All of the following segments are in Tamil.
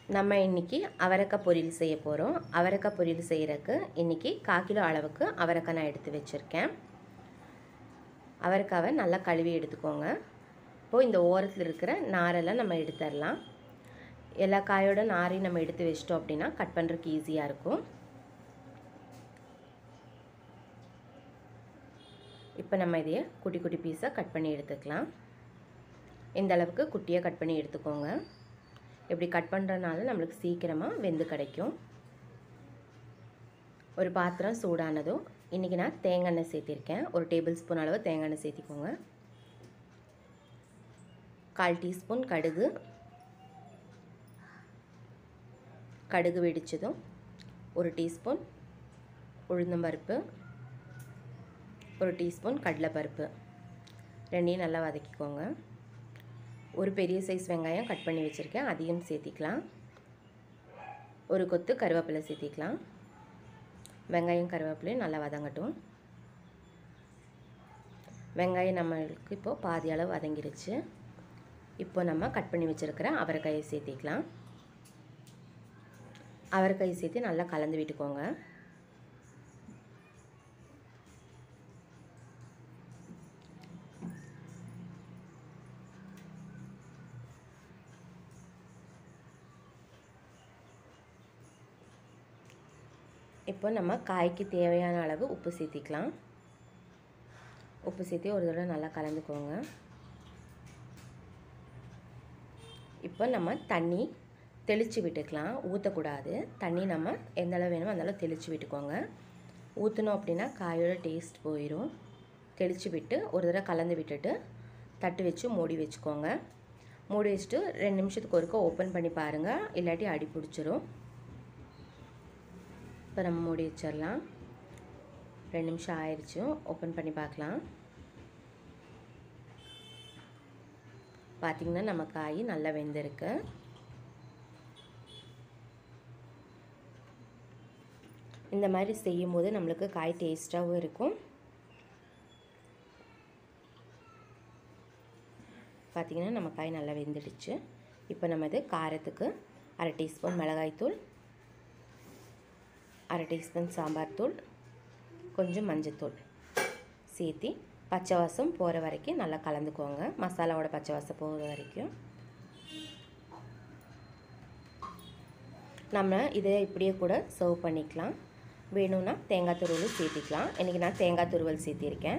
நம்ம இன்றைக்கி அவரைக்காய் பொரியல் செய்ய போகிறோம். அவரைக்காய் பொரியல் செய்கிறதுக்கு இன்றைக்கி 1/4 கிலோ அளவுக்கு அவரைக்காய் நான் எடுத்து வச்சுருக்கேன். அவரைக்காவை நல்லா கழுவி எடுத்துக்கோங்க. இப்போது இந்த ஓரத்தில் இருக்கிற நாரெல்லாம் நம்ம எடுத்துடலாம். எல்லா காயோட நாரையும் நம்ம எடுத்து வச்சிட்டோம் அப்படின்னா கட் பண்ணுறதுக்கு ஈஸியாக இருக்கும். இப்போ நம்ம இதையே குட்டி குட்டி பீஸாக கட் பண்ணி எடுத்துக்கலாம். இந்த அளவுக்கு குட்டியாக கட் பண்ணி எடுத்துக்கோங்க. இப்படி கட் பண்ணுறதுனால நம்மளுக்கு சீக்கிரமாக வெந்து கிடைக்கும். ஒரு பாத்திரம் சூடானதும் இன்றைக்கி நான் தேங்காய் எண்ணெய் சேர்த்திருக்கேன். 1 டேபிள் ஸ்பூன் அளவு தேங்காய் எண்ணெய் சேர்த்திக்கோங்க. 1/4 டீஸ்பூன் கடுகு வெடிச்சதும் 1 டீஸ்பூன் உளுந்தம்பருப்பு, 1 டீஸ்பூன் கடலைப்பருப்பு, ரெண்டையும் நல்லா வதக்கிக்கோங்க. ஒரு பெரிய சைஸ் வெங்காயம் கட் பண்ணி வச்சுருக்கேன், அதையும் சேர்த்திக்கலாம். ஒரு கொத்து கருவேப்பிலை சேர்த்திக்கலாம். வெங்காயம் கருவேப்பிலையும் நல்லா வதங்கட்டும். வெங்காயம் நம்மளுக்கு இப்போது பாதி அளவு வதங்கிருச்சு. இப்போ நம்ம கட் பண்ணி வச்சுருக்கிற அவரைக்காயை சேர்த்திக்கலாம். அவரைக்காயை சேர்த்து நல்லா கலந்து விட்டுக்கோங்க. இப்போ நம்ம காய்க்கு தேவையான அளவு உப்பு சேர்த்திக்கலாம். உப்பு சேர்த்து ஒரு தடவை நல்லா கலந்துக்கோங்க. இப்போ நம்ம தண்ணி தெளித்து விட்டுக்கலாம். ஊற்றக்கூடாது. தண்ணி நம்ம எந்த அளவு வேணுமோ அந்த அளவு தெளித்து விட்டுக்கோங்க. ஊற்றணும் அப்படின்னா காயோட டேஸ்ட் போயிடும். தெளித்து விட்டு ஒரு தடவை கலந்து விட்டுட்டு தட்டு வச்சு மூடி வச்சுக்கோங்க. மூடி வச்சுட்டு 2 நிமிஷத்துக்கு ஒருக்க ஓப்பன் பண்ணி பாருங்கள், இல்லாட்டி அடி பிடிச்சிரும். இப்போ நம்ம மூடி வச்சிடலாம். 2 நிமிஷம் ஆயிடுச்சு. ஓப்பன் பண்ணி பார்க்கலாம். பார்த்திங்கன்னா நம்ம காய் நல்லா வெந்திருக்கு. இந்த மாதிரி செய்யும் போது நம்மளுக்கு காய் டேஸ்ட்டாகவும் இருக்கும். பார்த்திங்கன்னா நம்ம காய் நல்லா வெந்துடுச்சு. இப்போ நம்ம இது காரத்துக்கு 1/2 டீஸ்பூன் மிளகாய்த்தூள், 1/2 டீஸ்பூன் சாம்பார் தூள், கொஞ்சம் மஞ்சத்தூள் சேர்த்து பச்சை வாசம் போகிற வரைக்கும் நல்லா கலந்துக்கோங்க. மசாலாவோட பச்சை வாசம் போகிற வரைக்கும் நம்ம இதை இப்படியே கூட சர்வ் பண்ணிக்கலாம். வேணும்னா தேங்காய் துருவல் சேர்த்திக்கலாம். இன்றைக்கி நான் தேங்காய் துருவல் சேர்த்திருக்கேன்.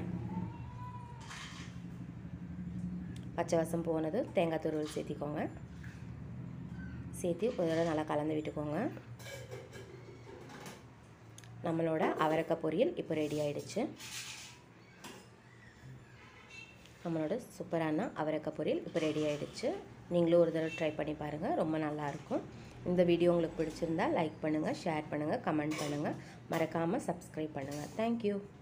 பச்சை வாசம் போனது தேங்காய் துருவல் சேர்த்திக்கோங்க. சேர்த்து ஒரு தடவை நல்லா கலந்து விட்டுக்கோங்க. நம்மளோட அவரைக்காய் பொரியல் இப்போ ரெடி ஆகிடுச்சு. நம்மளோட சூப்பரான அவரைக்காய் பொரியல் இப்போ ரெடி ஆகிடுச்சு. நீங்களும் ஒரு தடவை ட்ரை பண்ணி பாருங்கள், ரொம்ப நல்லாயிருக்கும். இந்த வீடியோ உங்களுக்கு பிடிச்சிருந்தால் லைக் பண்ணுங்கள், ஷேர் பண்ணுங்கள், கமெண்ட் பண்ணுங்கள், மறக்காமல் சப்ஸ்கிரைப் பண்ணுங்கள். தேங்க்யூ.